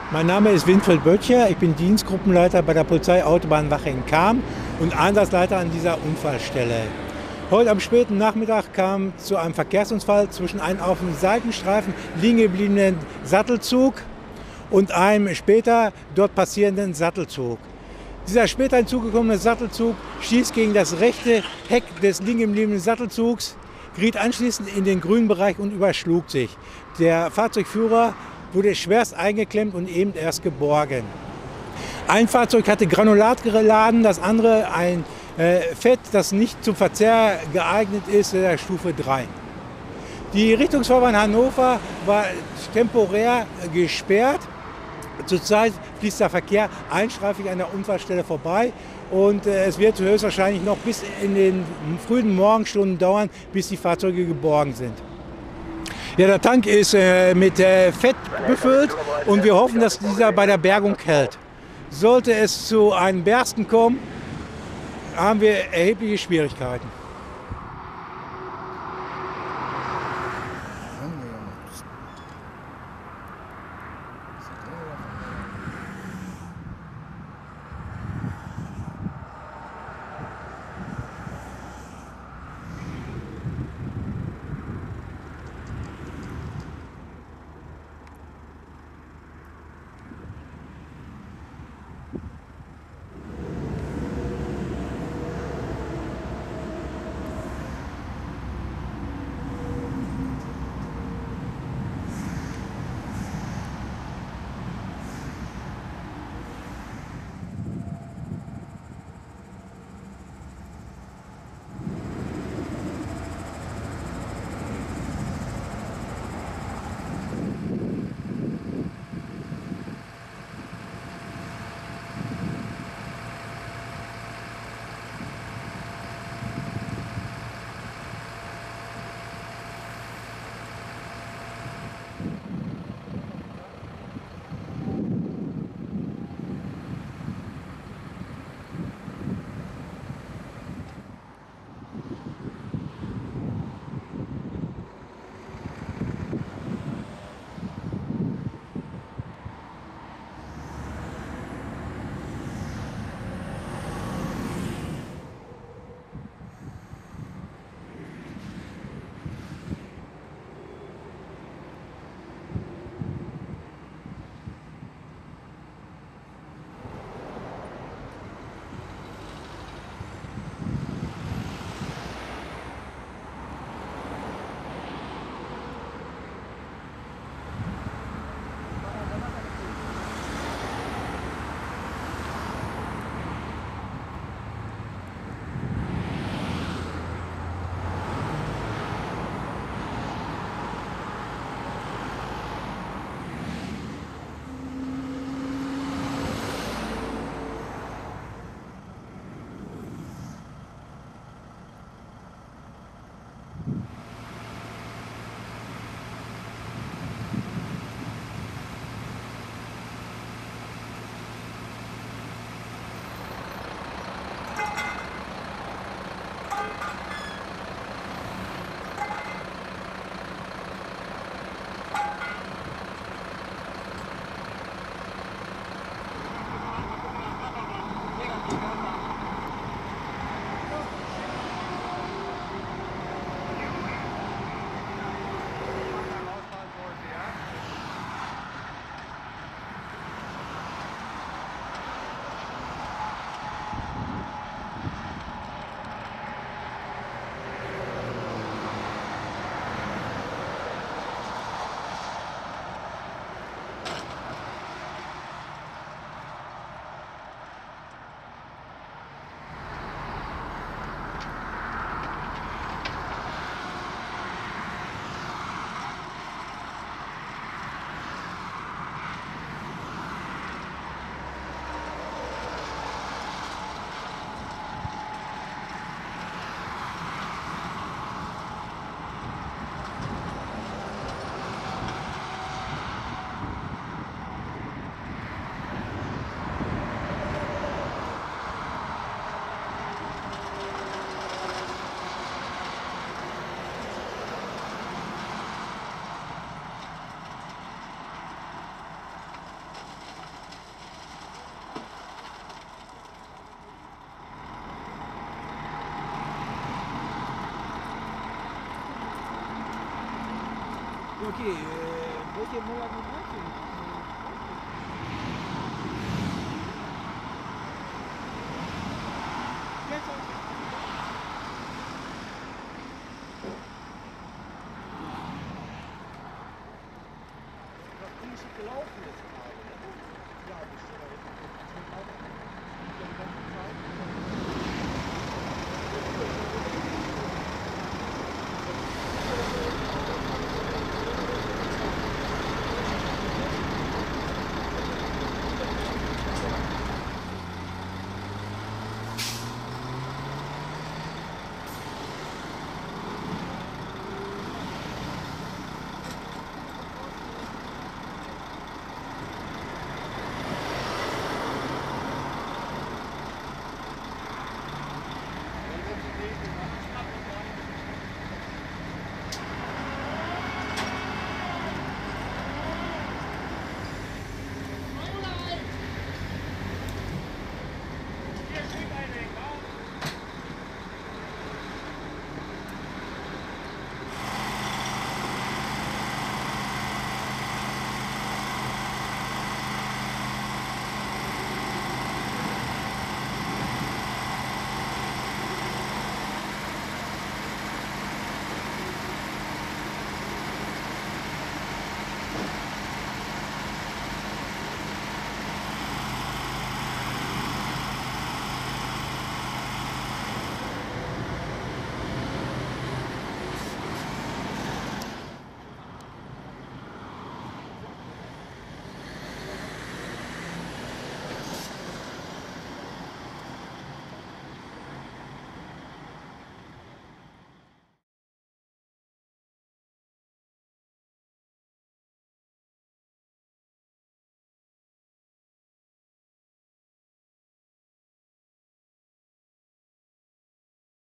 Mein Name ist Winfried Böttcher, ich bin Dienstgruppenleiter bei der Polizeiautobahn-Wache in Cham und Einsatzleiter an dieser Unfallstelle. Heute am späten Nachmittag kam zu einem Verkehrsunfall zwischen einem auf dem Seitenstreifen liegen gebliebenen Sattelzug und einem später dort passierenden Sattelzug. Dieser später hinzugekommene Sattelzug stieß gegen das rechte Heck des liegen gebliebenen Sattelzugs, geriet anschließend in den grünen Bereich und überschlug sich. Der Fahrzeugführer wurde schwerst eingeklemmt und eben erst geborgen. Ein Fahrzeug hatte Granulat geladen, das andere ein Fett, das nicht zum Verzehr geeignet ist, der Stufe 3. Die Richtungsfahrbahn Hannover war temporär gesperrt. Zurzeit fließt der Verkehr einstreifig an der Unfallstelle vorbei und es wird höchstwahrscheinlich noch bis in den frühen Morgenstunden dauern, bis die Fahrzeuge geborgen sind. Ja, der Tank ist mit Fett befüllt und wir hoffen, dass dieser bei der Bergung hält. Sollte es zu einem Bersten kommen, haben wir erhebliche Schwierigkeiten. Okay, welche Monat sind?